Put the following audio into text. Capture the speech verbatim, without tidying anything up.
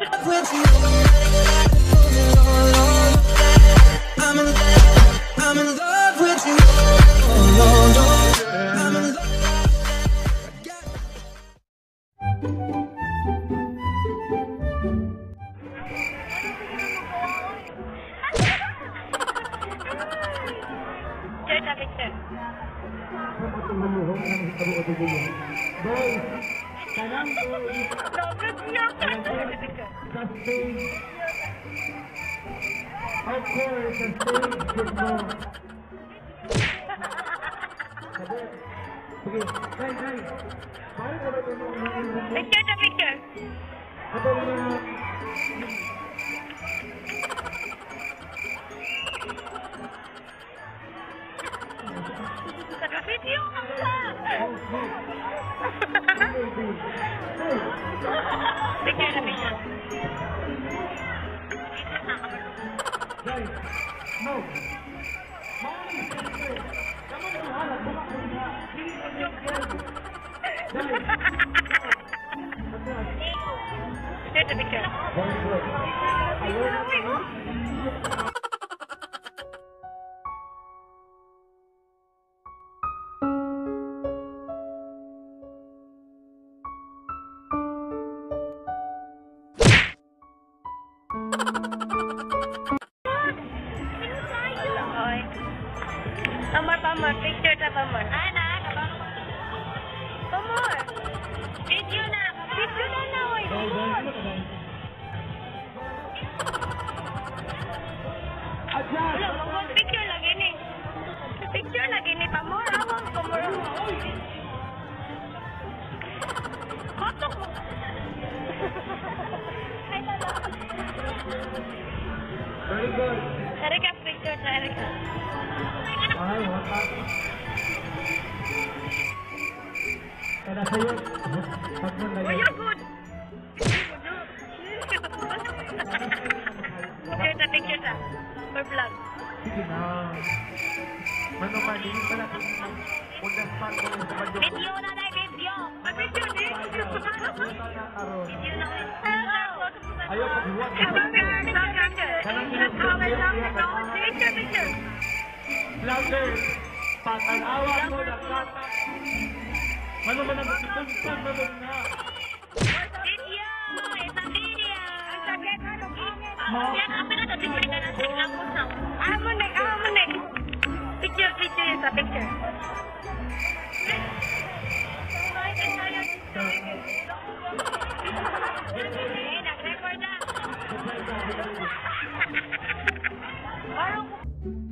I'm in love, I'm in love with you. Oh, no, no, I'm in love. Of course, the stage should go. Sige, guys, guys. Bakit ko ba ito mo? Picture to picture. Ito mo na. Video ka pa. Picture to picture. Guys, no. Picture to picture. Pamor, pamor, picture ta pamor. Ana, pamor. Video na, video na na oy. Wala, mag picture lagi ni. Picture lagi ni pamor, awang pamor. Kotok mo. Ay tala. Very good. Tara ka picture, tara ka. Ay, watak. Kada sa'yo, pag mo na Oh, yun. you're good. Picture ta, picture ta. For vlog. Sige na. Mano ka, hindi pala kung na-start ko yung sabadyo. Video na na, video. Mag-video ni. Video na. Ayaw pag-iwan. Picture, picture. Louder. Patanawa mo na kata. Mano man ang gusto-gusto mo na. Video! It's a video! Ang sakit, ano? Yan, ang pinatabi mo rin na natin lang po sa. Ah, mo na, ah, mo na. Picture, picture yun sa picture. Eh, nag-record na. Parang